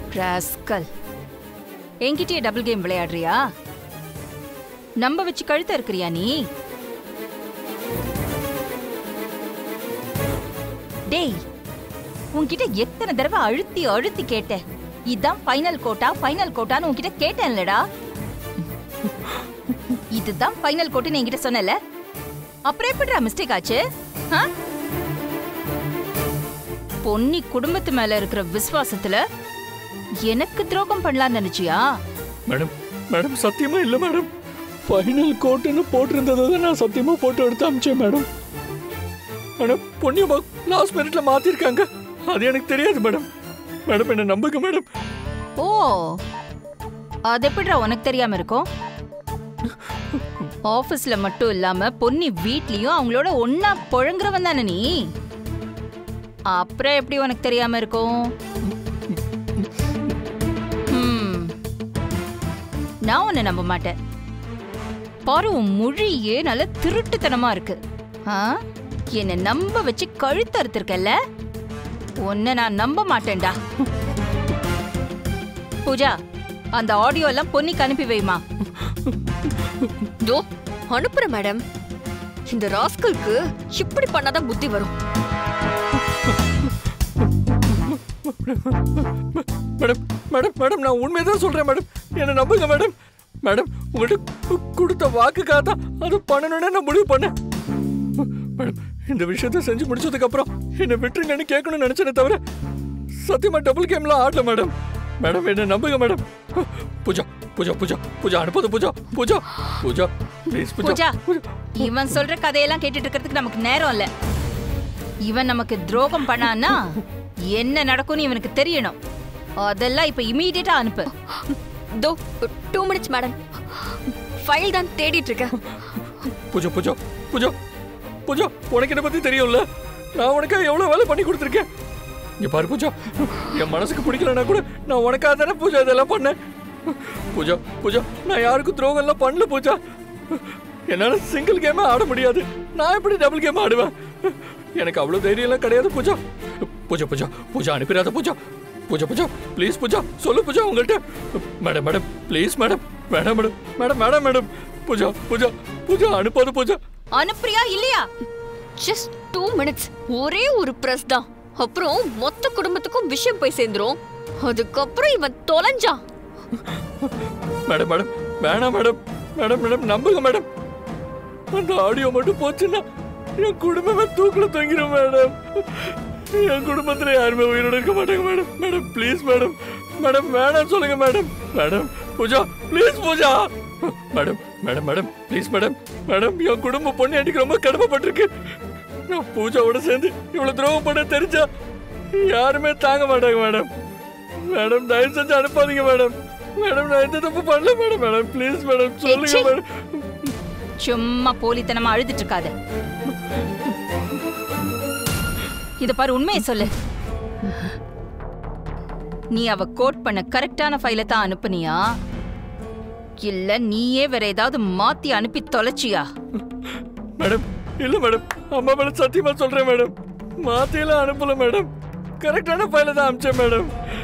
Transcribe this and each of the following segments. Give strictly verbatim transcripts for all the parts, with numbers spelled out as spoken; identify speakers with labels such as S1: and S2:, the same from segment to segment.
S1: Rascal, என்கிட்டயே double game விளையாடுறியா? நம்ப வச்சு கழுத்த இருக்கிறியா நீ? டேய், உன்கிட்ட எத்தனை தடவை அழுத்தி அழுத்தி கேட்டேன். இதான் ஃபைனல் கோட்டா ஃபைனல் கோட்டான்னு உன்கிட்ட கேட்டேன்லடா. இதுதான் ஃபைனல் கோட்டுன்னு என்கிட்ட சொன்னல, அப்புறம் எப்படிடா மிஸ்டேக் ஆச்சு? பொன்னி குடும்பத்து மேல இருக்கிற விசுவாசத்துல எனக்கு துரோகம் பண்ணலாம்னு நினைச்சியா?
S2: மேடம் மேடம் சத்தியமா இல்ல மேடம். ஃபைனல் கோட்டுன்னு போட்டிருந்ததை நான் சத்தியமா போட்டு எடுத்து அமிச்சேன் மேடம். மேடம் பொன்னியம்மா லாஸ்ட் மினிட்ல மாத்திருக்காங்க, அது எனக்கு தெரியாது மேடம். மேடம் என்ன நம்புங்க மேடம்.
S1: ஓ, அது எப்படிடா உனக்கு தெரியாம இருக்கும்? ஆபீஸ்ல மட்டும் இல்லாம பொன்னி வீட்லயும் அவங்களோட ஒன்னா புழங்குறவன் தானே நீ. அப்புறம் எப்படி உனக்கு தெரியாம இருக்கும்? நான் உன்னை நம்ப மாட்டேன். பாரு, உன் மொழியே நல்ல திருட்டுத்தனமா இருக்கு. என்ன நம்ப வச்சு கழுத்து அறுத்திருக்கல, உன்னை நான் நம்ப மாட்டேன்டா. பூஜா, அந்த ஆடியோ எல்லாம் பொன்னிக்கு அனுப்பி வைமா.
S3: தோ அனுப்புற மேடம். இந்த ராஸ்கலுக்கு இப்படி பண்ணாதான் புத்தி வரும்.
S2: மேடம் மேடம் மேடம் நான் உண்மையதான் சொல்றேன் மேடம், என்ன நம்புங்க மேடம். மேடம் உங்கள்கிட்ட கொடுத்த வாக்குக்காக தான் அது பண்ணணும்னு நான் முடிவு பண்ணேன். மேடம் இந்த விஷயத்த செஞ்சு முடிச்சதுக்கு அப்புறம் என்ன விட்டுருங்கன்னு கேட்கணும்னு நினைச்சேனே தவிர சத்தியமா டபுள் கேம்லாம் ஆடல மேடம். மேடம் என்ன நம்புங்க மேடம். பூஜா பூஜா பூஜா பூஜா அனுப்பது பூஜா பூஜா பூஜா ப்ளீஸ் பூஜா.
S1: இவன் சொல்ற கதையெல்லாம் கேட்டுட்டு இருக்கிறதுக்கு நமக்கு நேரம் இல்ல. இவன் நமக்கு துரோகம் பண்ணான்னா என்ன நடக்கும்னு இவனுக்கு தெரியணும். அதெல்லாம் இப்ப இமீடியட்டா அனுப்பு.
S3: தோ டூ மினிட்ஸ் மேடம், ஃபைல் தான் தேடிட்டு இருக்கேன்.
S2: பூஜா பூஜா பூஜா பூஜா உனக்கு என்ன பத்தி தெரியும்ல, நான் உனக்காக எவ்வளவு வேலை பண்ணி கொடுத்துருக்கேன். இங்க பாரு பூஜா, என் மனசுக்கு பிடிக்கலன்னா கூட நான் உனக்காக தானே பூஜா இதெல்லாம் பண்ணேன். பூஜா பூஜா நான் யாருக்கும் துரோகம் எல்லாம் பண்ணல பூஜா. என்னால சிங்கிள் கேமா ஆட முடியாது, நான் எப்படி டபுள் கேம் ஆடுவேன்? எனக்கு அவ்வளவு தைரியம் எல்லாம் கிடையாது பூஜா. பூஜா பூஜா பூஜா அனுப்பிடாத பூஜா. பூஜா பூஜா ப்ளீஸ் பூஜா சொல்லு பூஜா உங்கள்கிட்ட. Madam madam please madam. Madam madam madam madam madam Pooja Pooja Pooja அனுப்பாது பூஜா.
S1: அனுப்புறியா இல்லையா?
S3: ஜஸ்ட் டூ மினிட்ஸ், ஒரே ஒரு பிரஸ் தான், அப்புறம் மொத்த குடும்பத்துக்கும் விஷயம் போய் சேர்ந்துரும். அதுக்கப்புறம் இவன் தொலைஞ்சான்.
S2: மேடம் மேடம் வேணாம் மேடம். மேடம் மேடம் நம்புங்க மேடம். அந்த ஆடியோ மட்டும் போச்சுன்னா என் குடும்பமே தூக்குல தொங்கிரும் மேடம். என் குடும்பத்துல யாருமே உயிரோட இருக்க மாட்டாங்க madam. Madam please madam. Madam வேணாம் சொல்லுங்க madam. Madam Pooja please Pooja. Madam madam madam please madam. Madam என் குடும்ப பொண்ணு எனக்கு ரொம்ப கடமைப்பட்டிருக்கு. நான் பூஜாவோட சேர்ந்து இவ்வளவு துரோகம் பண்ண தெரிஞ்சா யாருமே தாங்க மாட்டாங்க மேடம். மேடம் தயவு செஞ்சு அனுப்பாதீங்க மேடம். மேடம் நான் எந்த தப்பு பண்ணல மேடம். மேடம் ப்ளீஸ் மேடம் சொல்லுங்க மேடம்.
S1: சும்மா போலித்தனமா அழுதுட்டு இருக்காத. இத பாரு, உண்மையை சொல்லு. நீ அவ கோட் பண்ண கரெக்டான ஃபைலை தான் அனுப்புனியா, இல்ல நீயே வேற ஏதாவது மாத்தி அனுப்பி தொலைச்சியா?
S2: மேடம் இல்ல மேடம், அம்மா மேடம் சத்தியமா சொல்றேன் மேடம், மாத்தியெல்லாம் அனுப்பல மேடம், கரெக்டான ஃபைலை தான் அனுப்பிச்சேன் மேடம்.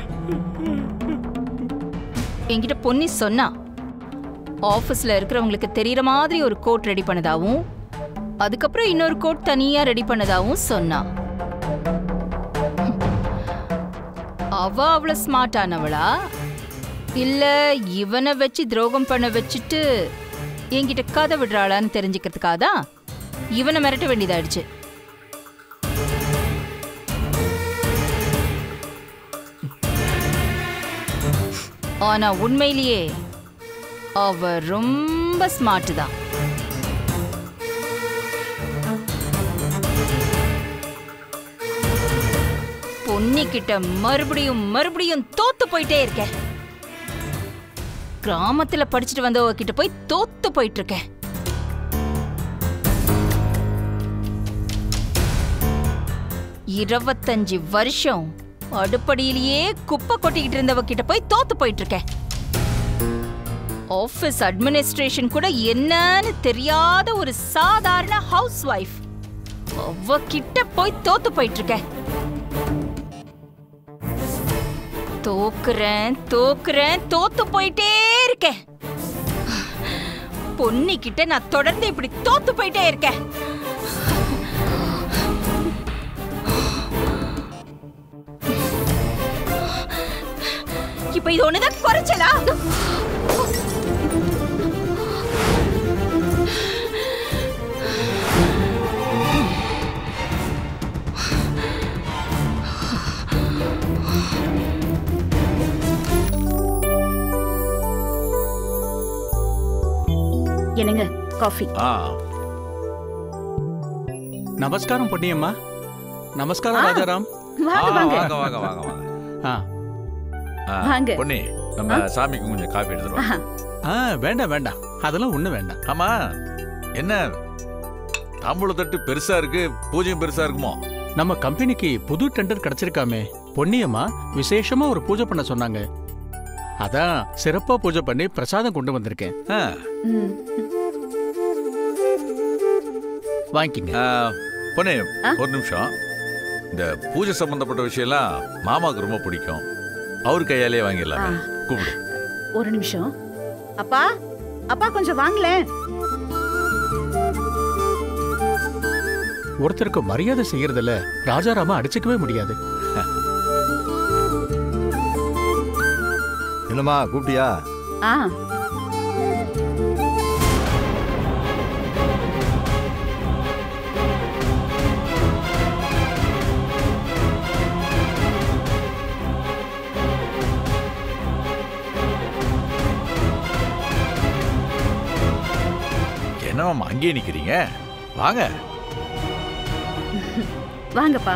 S1: என்கிட்ட பொன்னி சொன்னா ஆபீஸ்ல இருக்கிறவங்களுக்கு தெரியற மாதிரி ஒரு கோட் ரெடி பண்ணதாவும் அதுக்கப்புறம் இன்னொரு கோட் தனியா ரெடி பண்ணதாவும் சொன்னா. அவ அவ்வளவு ஸ்மார்ட் ஆனவளா, இல்ல இவனை வச்சு துரோகம் பண்ண வச்சுட்டு என்கிட்ட கதை விடுறாளான்னு தெரிஞ்சுக்கிறதுக்காக தான் இவனை மிரட்ட வேண்டியதாயிடுச்சு. ஆனா உண்மையிலேயே அவ ரொம்ப ஸ்மார்ட் தான். பொன்னிக்கிட்ட மறுபடியும் மறுபடியும் தோத்து போயிட்டே இருக்க. கிராமத்துல படிச்சுட்டு வந்தவ கிட்ட போய் தோத்து போயிட்டு இருக்க. இருபத்தஞ்சு வருஷம் அடுப்படியிலேயே குப்பை கொட்டிக்கிட்டு இருந்தவ கிட்ட போய் தோத்து போயிட்டு இருக்க. ஆபீஸ் அட்மினிஸ்ட்ரேஷன் கூட என்னன்னு தெரியாத ஒரு சாதாரண ஹவுஸ் வைஃப் அவ கிட்ட போய் தோத்து போயிட்டு இருக்க. தோக்குறேன் தோக்குறேன் தோத்து போயிட்டே இருக்கேன். பொன்னிக்கிட்ட நான் தொடர்ந்து இப்படி தோத்து போயிட்டே இருக்கேன். இப்ப இது ஒண்ணுதான் குறைச்சலா?
S4: என்னங்க காஃபி?
S5: நமஸ்காரம் பொன்னியம்மா. நமஸ்காரம் ராஜாராம்.
S4: வாங்க வாங்க
S6: வாங்க வாங்க வாங்க வாங்க.
S5: ஆ
S4: வாங்க.
S6: பொன்னி, நம்ம சாமிக்கு கொஞ்சம் காஃபி எடுத்துட்டு வா.
S5: ஆ வேண்டாம் வேண்டாம், அதெல்லாம் ஒண்ணு வேண்டாம்.
S6: ஆமா, என்ன தாம்பூல தட்டு பெருசா இருக்கு, பூஜையும் பெருசா இருக்குமோ?
S5: நம்ம கம்பெனிக்கு புது டெண்டர் கிடைச்சிருக்காமே, பொன்னியம்மா விசேஷமா ஒரு பூஜை பண்ண சொன்னாங்க. அதான் சிறப்பா பூஜை பண்ணி பிரசாதம் கொண்டு வந்திருக்கேன். வாங்கிக்கங்க.
S6: பொன்னி, ஒரு நிமிஷம். இந்த பூஜை சம்பந்தப்பட்ட விஷயம் எல்லாம் மாமாவுக்கு ரொம்ப பிடிக்கும். அவரு கையாலே வாங்கிடலாமே. கூப்பிடு.
S4: ஒரு நிமிஷம். அப்பா அப்பா கொஞ்சம் வாங்கலேன்.
S5: ஒருத்தருக்கு மரியாதை செய்யறதுல ராஜாராம அடிச்சுக்கவே முடியாது.
S7: என்னம்மா கூப்பிட்டியா?
S4: ஆ
S6: என்னமாமா அங்கேயே நிக்கிறீங்க? வாங்க
S4: வாங்கப்பா.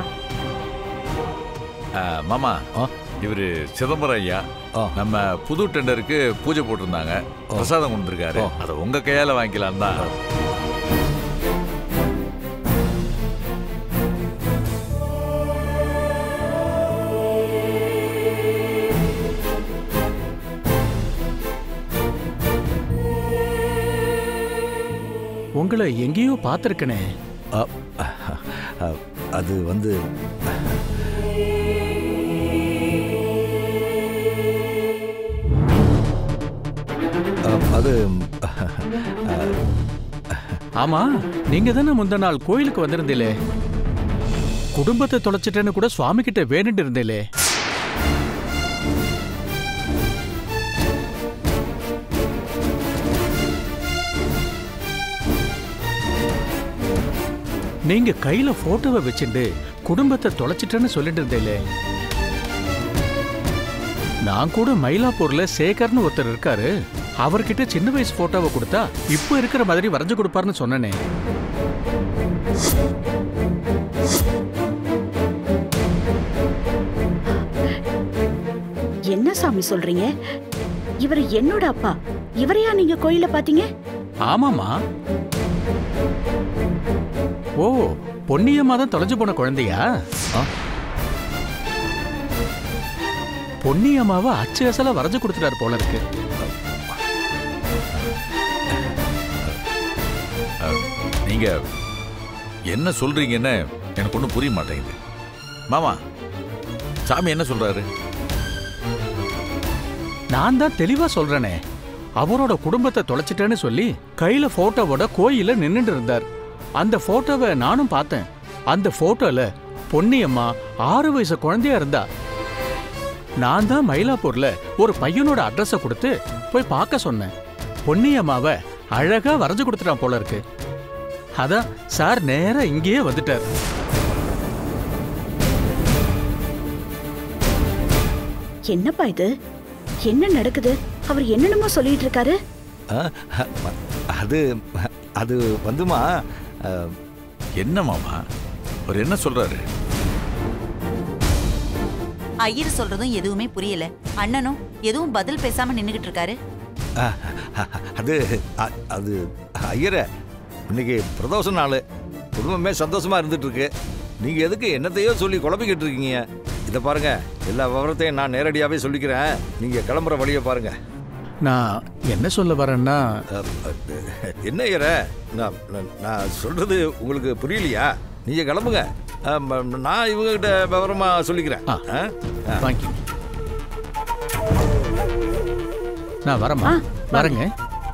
S6: மாமா, இவரு சிதம்பரம் ஐயா. நம்ம புது டெண்டருக்கு பூஜை போட்டிருந்தாங்க, பிரசாதம் கொண்டிருக்காரு. அதை உங்க கையால வாங்கிக்கலாம் தான்.
S5: உங்களை எங்கேயோ பார்த்திருக்கனே.
S7: அது வந்து அது
S5: ஆமா, நீங்க தானே முந்த நாள் கோயிலுக்கு வந்திருந்தீங்களே, குடும்பத்தை தொலைச்சிட்டேன்னு கூட சுவாமி கிட்ட வேணுட்டு இருந்தீங்களே. நீங்க கையில போட்டோவை வச்சுட்டு குடும்பத்தை தொலைச்சிட்டேன்னு சொல்லிட்டு இருந்தீங்களே. நான் கூட மயிலாப்பூர்ல சேகர்னு ஒருத்தர் இருக்காரு, அவர்கிட்ட சின்ன வயசு போட்டோவை கொடுத்தா இப்ப இருக்கிற மாதிரி வரைஞ்சு கொடுப்பாருன்னு சொன்னனே.
S4: என்ன சாமி சொல்றீங்க? இவர் என்னோட அப்பா. இவரையா நீங்க கோயில பாத்தீங்க?
S5: ஆமாமா. ஓ, பொன்னியம்மா தான் தொலைஞ்சு போன குழந்தையா? பொன்னியம்மாவை அச்சு அசலா வரைஞ்சு கொடுத்துட்டாரு போல இருக்கு.
S6: நீங்க என்ன சொல்றீங்கன்னு எனக்கு ஒன்றும் புரிய மாட்டேங்குது. மாமா, சாமி என்ன சொல்றாரு?
S5: நான் தான் தெளிவா சொல்றேனே, அவரோட குடும்பத்தை தொலைச்சிட்டேன்னு சொல்லி கையில போட்டோவோட கோயில நின்னுட்டு இருந்தார். அந்த போட்டோவை நானும் பார்த்தேன். அந்த போட்டோல பொன்னியம்மா ஆறு வயசு குழந்தையா இருந்தா. நான் தான் மயிலாப்பூர்ல ஒரு பையனோட அட்ரஸ கொடுத்து போய் பார்க்க சொன்னேன். பொன்னியம்மாவை அழகா வரைஞ்சு கொடுத்துட்டான் போல இருக்கு. அதான் சார் நேரா இங்கேயே வந்துட்டார்.
S4: என்னப்பா இது? என்ன நடக்குது? அவர் என்னென்னமோ சொல்லிட்டு இருக்காரு.
S7: அது அது வந்துமா.
S6: என்ன மாமா, அவர் என்ன சொல்றாரு?
S8: ஐயர் சொல்றதும் எதுவுமே புரியல. அண்ணனும் எதுவும் பதில் பேசாம நின்னுகிட்டு இருக்காரு.
S7: அது அது ஐயர, இன்னைக்கு பிரதோஷ நாள், குடும்பமே சந்தோஷமா இருந்துட்டு இருக்கு. நீங்க எதுக்கு என்னத்தையோ சொல்லி குழப்பிக்கிட்டு இருக்கீங்க? இதை பாருங்க, எல்லா விவரத்தையும் நான் நேரடியாவே சொல்லிக்கிறேன். நீங்க கிளம்புற வழியை பாருங்க.
S5: நான் என்ன சொல்ல வரேன்னா,
S7: என்ன ஐயர, நான் நான் சொல்றது உங்களுக்கு புரியலையா? நீங்க கிளம்புங்க, நான் இவங்க கிட்ட விவரமா சொல்லிக்கிறேன்.
S5: நான் வரமா வரேங்க.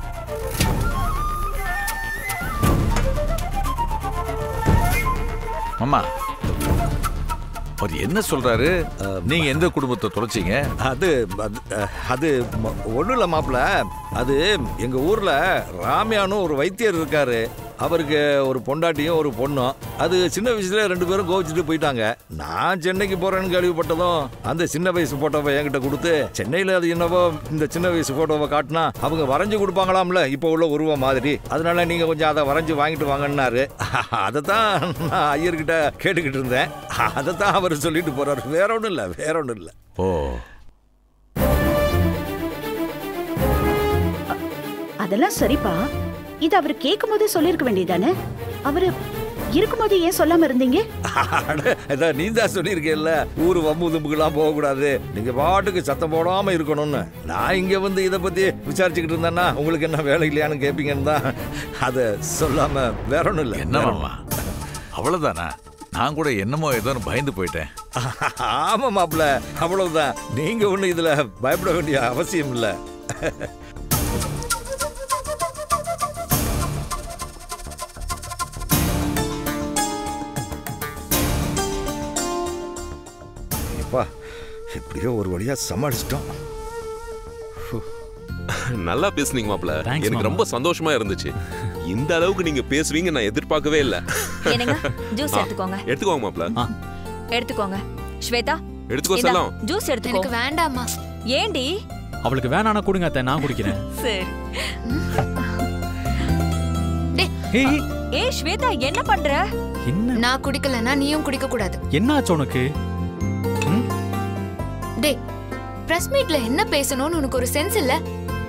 S6: அம்மா அவர் என்ன சொல்றாரு? நீங்க எந்த குடும்பத்தை தொலைச்சிங்க?
S7: அது அது ஒன்றும் இல்லை மாப்பிள்ள. அது எங்கள் ஊரில் ராமியானும் ஒரு வைத்தியர் இருக்காரு. அவருக்கு ஒரு பொண்டாட்டியும் ஒரு பொண்ணும். அது சின்ன வயசுல ரெண்டு பேரும் கோவிச்சுட்டு போயிட்டாங்க. நான் சென்னைக்கு போறேன்னு கேள்விப்பட்டதும் அந்த சின்ன வயசு போட்டோவை என்கிட்ட கொடுத்து, சென்னையில் அது என்னவோ இந்த சின்ன வயசு போட்டோவை காட்டினா அவங்க வரைஞ்சு கொடுப்பாங்களாம்ல இப்போ உள்ள உருவம் மாதிரி. அதனால நீங்க கொஞ்சம் அதை வரைஞ்சு வாங்கிட்டு வாங்கன்னாரு. அதை தான் நான் ஐயர்கிட்ட கேட்டுக்கிட்டு இருந்தேன். அதை தான் அவர் சொல்லிட்டு போறாரு. வேற ஒன்றும் இல்லை, வேற ஒன்றும் இல்லை.
S6: ஓ,
S4: அதெல்லாம் சரிப்பா. இது அவர் கேட்கும் போதே சொல்லிருக்க வேண்டியதானே? அவரு இருக்கும்போது ஏன் சொல்லாம இருந்தீங்க?
S7: நீ தான் சொல்லியிருக்கேன்ல, ஊரு வம்பு தும்புக்கெல்லாம் போகக்கூடாது, நீங்க பாட்டுக்கு சத்தம் போடாம இருக்கணும்னு. நான் இங்க வந்து இதை பத்தி விசாரிச்சுக்கிட்டு இருந்தேன்னா உங்களுக்கு என்ன வேலை இல்லையான்னு கேட்பீங்கன்னு தான் அதை சொல்லாம வேற ஒன்றும் இல்லை.
S6: என்னம்மா அவ்வளவுதானா? நான் கூட என்னமோ ஏதோன்னு பயந்து போயிட்டேன்.
S7: ஆமா மாப்பிள்ள, அவ்வளவுதான். நீங்க ஒண்ணு இதுல பயப்பட வேண்டிய அவசியம் இல்லை. எப்படியோ ஒரு வழியா சமாளிச்சிட்டோம்.
S9: நல்லா பேசுனீங்க மாப்ள. எனக்கு ரொம்ப சந்தோஷமா இருந்துச்சு. இந்த அளவுக்கு நீங்க பேசுவீங்க நான் எதிர்பார்க்கவே இல்ல.
S3: என்னங்க ஜூஸ் எடுத்துக்கோங்க.
S9: எடுத்துக்கோங்க மாப்ள.
S3: எடுத்துக்கோங்க. ஸ்வேதா
S9: எடுத்துக்கோ. செல்லம்
S3: ஜூஸ் எடுத்துக்கோ.
S10: எனக்கு வேண்டாம்மா.
S3: ஏண்டி?
S11: அவளுக்கு வேணானா கொடுங்க அத்தை, நான் குடிக்கிறேன்.
S3: சரி.
S11: ஏய்
S3: ஏய் ஸ்வேதா என்ன பண்ற?
S10: என்ன? நான் குடிக்கலனா நீயும் குடிக்க கூடாது.
S11: என்ன ஆச்சு உனக்கு?
S10: டேய், பிரஸ் மீட்ல என்ன பேசணும்னு உனக்கு ஒரு சென்ஸ் இல்ல?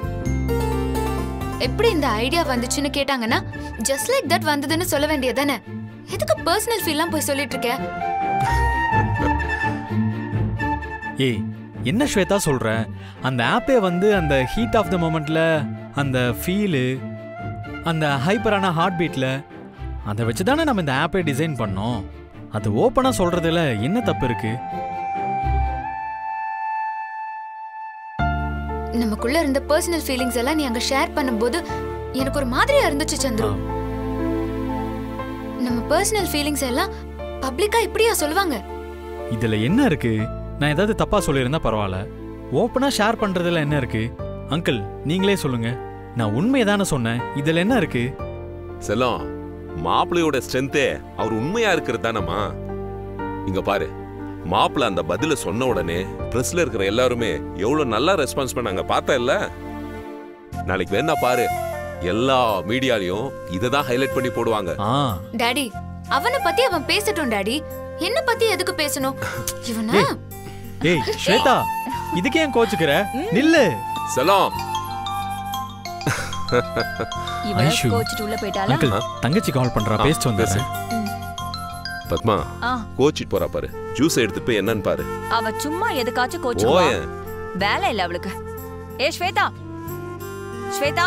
S10: எப்படி இந்த ஐடியா வந்துச்சுன்னு கேட்டாங்கன்னா ஜஸ்ட் லைக் தட் வந்ததுன்னு சொல்ல வேண்டியதானே? எதுக்கு பர்சனல் ஃபீல்லாம் போய் சொல்லிட்டு இருக்க?
S11: ஏய் என்ன ஸ்வேதா சொல்ற? அந்த ஆப்பே வந்து அந்த ஹீட் ஆஃப் த மொமெண்ட்ல அந்த ஃபீலு, அந்த ஹைப்பரான ஹார்ட் பீட்ல அதை வச்சு தானே நம்ம இந்த ஆப்பை டிசைன் பண்ணோம். அது ஓப்பனா சொல்றதுல என்ன தப்பு இருக்கு?
S10: நமக்குள்ள இருந்த பர்சனல் ஃபீலிங்ஸ் எல்லாம் நீ அங்க ஷேர் பண்ணும்போது எனக்கு ஒரு மாதிரியா இருந்துச்சு சந்துரு. நம்ம பர்சனல் ஃபீலிங்ஸ் எல்லாம் பப்ளிக்கா இப்படியா சொல்லுவாங்க?
S11: இதுல என்ன இருக்கு? நான் ஏதாவது தப்பா சொல்லியிருந்தா பரவாயில்ல, ஓப்பனா ஷேர் பண்றதுல என்ன இருக்கு? அங்கிள் நீங்களே சொல்லுங்க, நான் உண்மையை தானே சொன்னேன், இதுல என்ன இருக்கு?
S9: செல்லம், மாப்பிள்ளையோட ஸ்ட்ரென்த்தே அவர் உண்மையா இருக்கிறது தானம்மா. இங்க பாரு, மாப்பிள்ள அந்த பதில சொன்ன உடனே பிரஸ்ல இருக்கிற எல்லாருமே எவ்வளவு நல்லா ரெஸ்பான்ஸ் பண்ணாங்க பார்த்தா இல்ல? நாளைக்கு வேணா பாரு, எல்லா மீடியாலயும் இததான் ஹைலைட் பண்ணி போடுவாங்க.
S10: டாடி, அவனை பத்தி அவன் பேசட்டும் டாடி. என்ன பத்தி எதுக்கு பேசணும்? இவனா?
S11: ஏய் ஸ்வேதா, இதுக்கே ஏன் கோச்சுக்கிற? நில்லு.
S9: செல்லம்.
S3: இவன் கோச்சிட்டு உள்ள போய்ட்டாளா?
S11: அங்கிள் தங்கச்சி கால் பண்றா, பேசிட்டு வந்தேன்.
S9: பத்மா கோச்சிட்டு போறா பாரு. ஜூஸ் எடுத்து போய் என்னன்னு பாரு.
S3: அவ சும்மா எதுக்காச்சும் கோச்சுவா. வேலை இல்ல அவளுக்கு. ஏ ஸ்வேதா, ஸ்வேதா.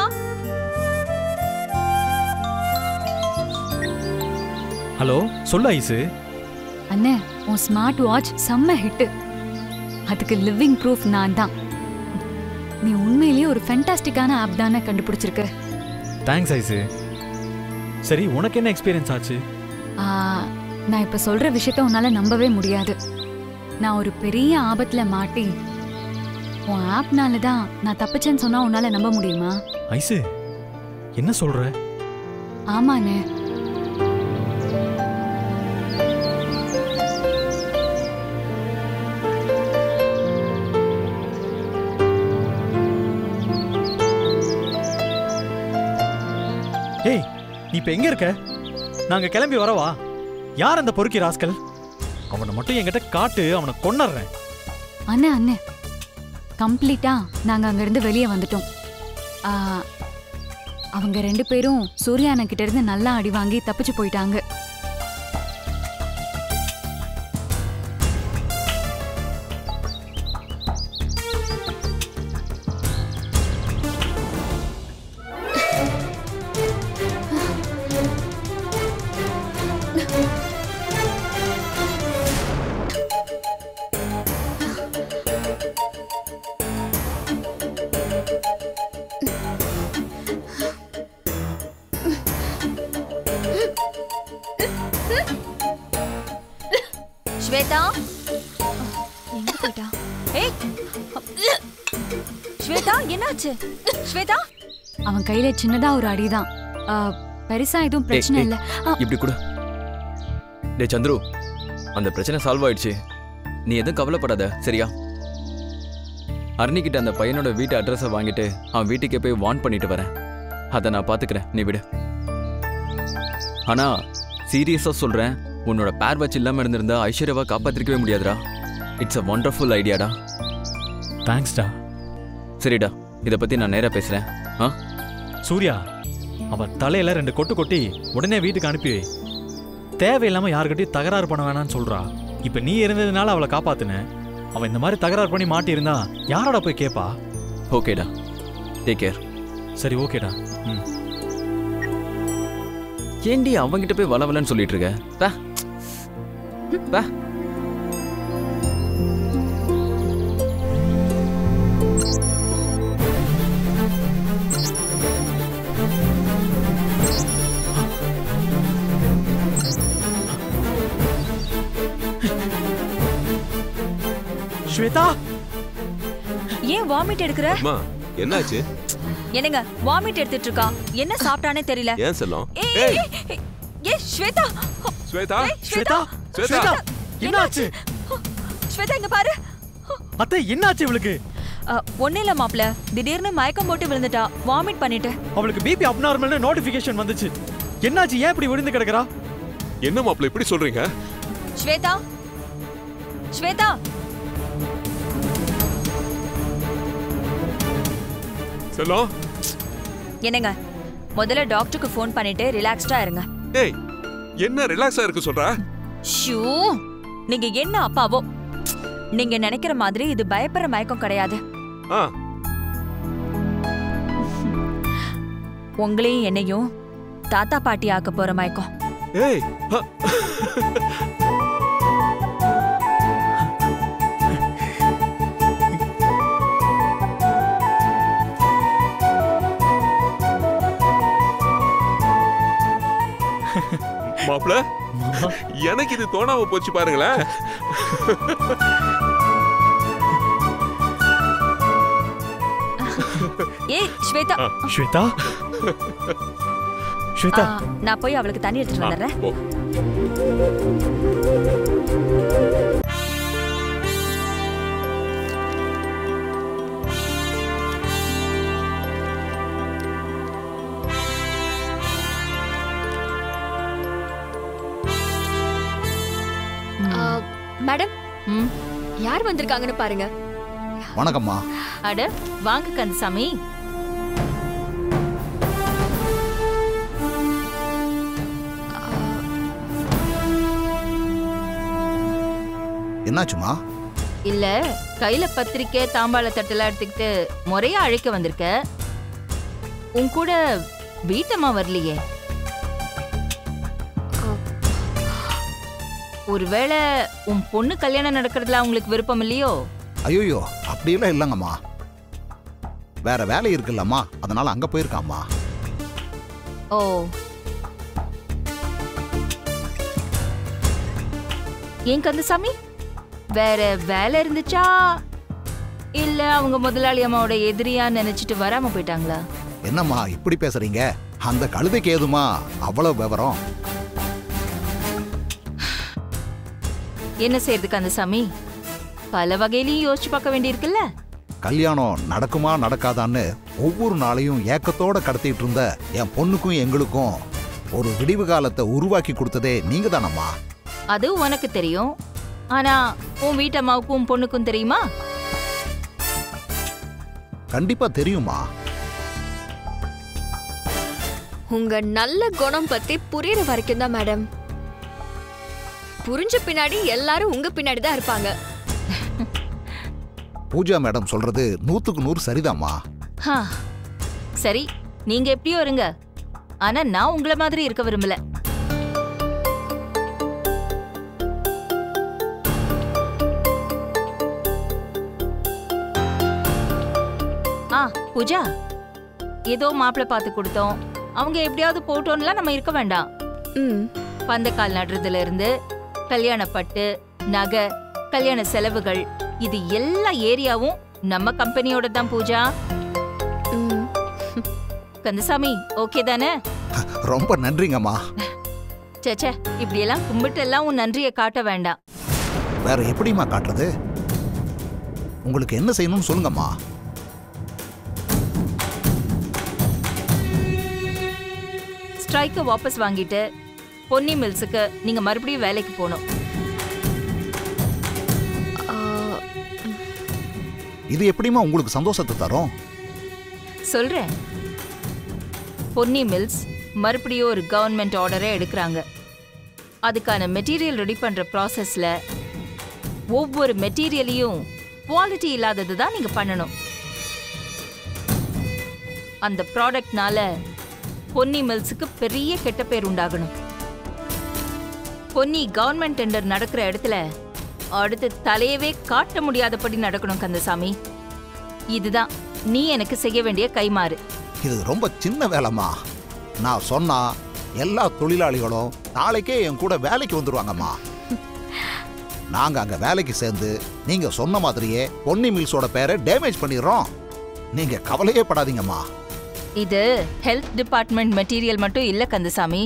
S11: ஹலோ, சொல்லு ஐசு.
S12: அண்ணே, உன் ஸ்மார்ட் வாட்ச் செம்ம ஹிட். அதுக்கு லிவிங் ப்ரூஃப் நான் தான். நீ உண்மையிலேயே ஒரு ஃபேண்டாஸ்டிக்கான ஆப் தானே கண்டுபிடிச்சிருக்க.
S11: Thanks ice. சரி, உனக்கு என்ன எக்ஸ்பீரியன்ஸ் ஆச்சு?
S12: நான் இப்ப சொல்ற விஷயத்த உன்னால நம்பவே முடியாது. நான் ஒரு பெரிய ஆபத்துல மாட்டி உன் ஆப்னால தான் நான் தப்பிச்சேன்னு சொன்னா உன்னால நம்ப முடியுமா?
S11: ஐசு என்ன சொல்ற?
S12: ஆமாண்ணே.
S11: ஏய், நீ இப்ப எங்க இருக்க? நாங்க கிளம்பி வரவா? யார் அந்த பொறுக்கி ராஸ்கல்? அவனை மட்டும் என்கிட்ட காட்டு, அவனை கொன்னறேன்.
S12: அண்ணே அண்ணே, கம்ப்ளீட்டா நாங்க அங்க இருந்து வெளியே வந்துட்டோம். அவங்க ரெண்டு பேரும் சூர்யா அண்ணன் கிட்ட இருந்து நல்லா அடி வாங்கி தப்பிச்சு போயிட்டாங்க.
S3: ஸ்வேதா எங்க போயிட்டா? ஏய் ஸ்வேதா என்னாச்சு? ஸ்வேதா
S12: அவன் கையில சின்னதா ஒரு அடிதான். ஆ, பெருசா எதுவும் பிரச்சனை இல்ல. ஆ,
S13: இப்படி கூட டேய் சந்துரு, அந்த பிரச்சனை சால்வ் ஆயிடுச்சு. நீ எதுவும் கவலைப்படாத, சரியா? அருணிக்கிட்ட அந்த பையனோட வீட்டு அட்ரஸை வாங்கிட்டு அவன் வீட்டுக்கே போய் வார்ன் பண்ணிட்டு வரேன். அதை நான் பாத்துக்கிறேன், நீ விடு. ஆனா சீரியஸா சொல்றேன், உன்னோட பேர் வச்சு இல்லாம இருந்திருந்தா ஐஸ்வர்யாவை காப்பாத்திருக்கவே முடியாதுடா. இட்ஸ் அ வண்டர்ஃபுல் ஐடியாடா.
S11: தேங்க்ஸ்டா.
S13: சரிடா, இதை பத்தி நான் நேரா பேசுறேன். ஆ
S11: சூர்யா, அவ தலையில ரெண்டு கொட்டு கொட்டி உடனே வீட்டுக்கு அனுப்பி வை. தேவையில்லாம யாருக்கிட்டையும் தகராறு பண்ண வேணாம்னு சொல்றா. இப்ப நீ இருந்ததுனால அவளை காப்பாத்துன. அவன் இந்த மாதிரி தகராறு பண்ணி மாட்டி இருந்தா யாரோட போய் கேப்பா?
S13: ஓகேடா, டேக் கேர்.
S11: சரி, ஓகேடா. ம்.
S13: ஏண்டி அவங்கிட்ட போய் வளவலன்னு சொல்லிட்டு இருக்க? பா பா.
S11: ஸ்வேதா,
S14: ஏன் வாமிட் எடுக்கற?
S9: அம்மா என்னாச்சு?
S14: என்னங்க வாமிட் எடுத்துட்டு இருக்கா? என்ன சாப்பிட்டானே தெரியல.
S9: ஏன் செல்லம்?
S14: ஏய்
S9: ஏய்
S14: ஏய், ஏய் ஸ்வேதா.
S9: ஸ்வேதா
S11: ஸ்வேதா
S9: ஸ்வேதா
S11: என்னாச்சு?
S14: ஸ்வேதா இங்க பாரு.
S11: அத்தை, என்னாச்சு இவளுக்கு?
S14: ஒண்ணே இல்ல மாப்ள, திடீர்னு மயக்கம் போட்டு விழுந்துட்டா. வாமிட் பண்ணிட்டு.
S11: அவளுக்கு பிபி அப்நார்மல்னு நோட்டிபிகேஷன் வந்துச்சு. என்னாச்சு? ஏன் இப்படி விழுந்து கிடக்குறா?
S9: என்ன மாப்ள இப்படி சொல்றீங்க?
S14: ஸ்வேதா ஸ்வேதா
S9: செல்லம்,
S14: என்னங்க முதல்ல டாக்டருக்கு ஃபோன் பண்ணிட்டு ரிலாக்ஸ்டா இருங்க.
S9: ஏய் என்ன ரிலாக்ஸா இருக்கு சொல்ற?
S14: ஷூ, நீங்க என்ன அப்பாவோ. நீங்க நினைக்கிற மாதிரி இது பயப்படுற மயக்கம் கிடையாது.
S9: ஆ,
S14: உங்களையும் என்னையும் தாத்தா பாட்டி ஆக்க போற மயக்கம்.
S9: ஏய் மாப்ள, எனக்கு இது தோணாம போச்சு பாருங்களேன்.
S14: ஏய் ஸ்வேதா.
S11: ஸ்வேதா ஸ்வேதா,
S14: நான் போய் அவளுக்கு தண்ணி எடுத்துட்டு வந்துடுறேன்.
S3: மேடம், யார் வந்திருக்காங்கன்னு பாருங்க.
S1: வணக்கம்மா. அட வாங்க கந்தசாமி.
S15: என்னாச்சுமா?
S1: இல்ல, கையில பத்திரிக்கை தாம்பாள தட்டெல்லாம் எடுத்துக்கிட்டு முறையா அழைக்க வந்திருக்க. உன் கூட வீட்டம்மா வரலையே. ஒருவேளை உன் பொண்ணு கல்யாணம் நடக்கிறதுல உங்களுக்கு விருப்பம் இல்லையோ?
S15: ஐயோ, அப்படியெல்லாம் இல்லைங்கம்மா. வேற வேலை இருக்குல்லம்மா, அதனால அங்க போயிருக்காம்மா.
S1: ஓ, ஏன் கந்தசாமி, வேற வேலை இருந்துச்சா இல்ல அவங்க முதலாளி அம்மாவோட எதிரியா நினைச்சிட்டு வராம போயிட்டாங்களா?
S15: என்னம்மா இப்படி பேசுறீங்க? அந்த கழுதைக்கு ஏதுமா அவ்வளவு விவரம்?
S1: என்ன செய்யறது கந்தசாமி, பல வகையிலையும் யோசிச்சு பார்க்க வேண்டியிருக்குல்ல.
S15: கல்யாணம் நடக்குமா நடக்காதான்னு ஒவ்வொரு நாளையும் ஏக்கத்தோட கடத்திட்டு இருந்த என் பொண்ணுக்கும் எங்களுக்கும் ஒரு விடிவு காலத்தை உருவாக்கி கொடுத்ததே நீங்க தானம்மா.
S1: அது உனக்கு தெரியும், ஆனா உன் வீட்டம்மாவுக்கும் உன் பொண்ணுக்கும் தெரியுமா?
S15: கண்டிப்பா தெரியுமா.
S3: உங்க நல்ல குணம் பத்தி புரியுற வரைக்கும் தான் மேடம். புரிஞ்ச பின்னாடி எல்லாரும் உங்க பின்னாடி தான் இருப்பாங்க.
S15: பூஜா மேடம் சொல்றது நூத்துக்கு நூறு சரிதாம்மா.
S1: சரி, நீங்க எப்படியோ இருங்க, ஆனா நான் உங்களை மாதிரி இருக்க விரும்பல. ஆ பூஜா, ஏதோ மாப்பிள்ளை பார்த்து கொடுத்தோம், அவங்க எப்படியாவது போட்டோம்லாம் நம்ம இருக்க வேண்டாம். பந்தக்கால் நடுறதுல இருந்து கல்யாண பட்டு, நகை, கல்யாண செலவுகள், இது எல்லா ஏரியாவும் நம்ம கம்பெனியோட தான் பூஜா. கந்தசாமி ஓகே தானே?
S15: ரொம்ப நன்றிங்கம்மா.
S1: சேச்சே, இப்படியெல்லாம் கும்பிட்டு எல்லாம் உன் நன்றியை காட்ட வேண்டாம்.
S15: வேற எப்படிம்மா காட்டுறது? உங்களுக்கு என்ன செய்யணும்னு சொல்லுங்கம்மா.
S1: ஸ்ட்ரைக்கை வாபஸ் வாங்கிட்டு பொன்னி மில்ஸுக்கு நீங்க மறுபடியும் வேலைக்கு போகணும்.
S15: இது எப்படிம்மா உங்களுக்கு சந்தோஷத்தை தரும்?
S1: சொல்றேன். பொன்னி மில்ஸ் மறுபடியும் ஒரு கவர்மெண்ட் ஆர்டரை எடுக்கிறாங்க. அதுக்கான மெட்டீரியல் ரெடி பண்ற ப்ராசஸ்ல ஒவ்வொரு மெட்டீரியலையும் குவாலிட்டி இல்லாதது தான் நீங்க பண்ணணும். அந்த ப்ராடக்ட்னால பொன்னி மில்ஸுக்கு பெரிய கெட்ட பேர் உண்டாகணும். பொன்னி கவர்மெண்ட் டெண்டர் நடக்கிற இடத்துல அடுத்து தலையவே காட்ட முடியாதபடி நடக்கணும் கந்தசாமி. இதுதான் நீ எனக்கு செய்ய வேண்டிய கைமாறு.
S15: இது ரொம்ப சின்ன வேலைம்மா. நான் சொன்னா எல்லா தொழிலாளிகளும் நாளைக்கே என் கூட வேலைக்கு வந்துருவாங்கம்மா. நாங்க அங்க வேலைக்கு சேர்ந்து நீங்க சொன்ன மாதிரியே பொன்னி மில்ஸோட பேரை டேமேஜ் பண்ணிடுறோம். நீங்க கவலையே படாதீங்கம்மா.
S1: இது ஹெல்த் டிபார்ட்மெண்ட் மெட்டீரியல் மட்டும் இல்ல கந்தசாமி,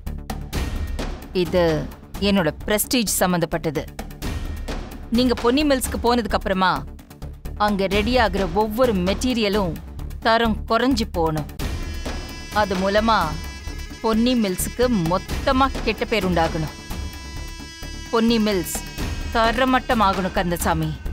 S1: இது என்னோட பிரஸ்டீஜ் சம்பந்தப்பட்டது. நீங்க பொன்னி மில்ஸ்க்கு போனதுக்கு அப்புறமா அங்க ரெடி ஆகுற ஒவ்வொரு மெட்டீரியலும் தரம் குறைஞ்சு போகணும். அது மூலமா பொன்னி மில்ஸுக்கு மொத்தமா கெட்ட பேர் உண்டாகணும். பொன்னி மில்ஸ் தரமட்டம் ஆகணும் கந்தசாமி.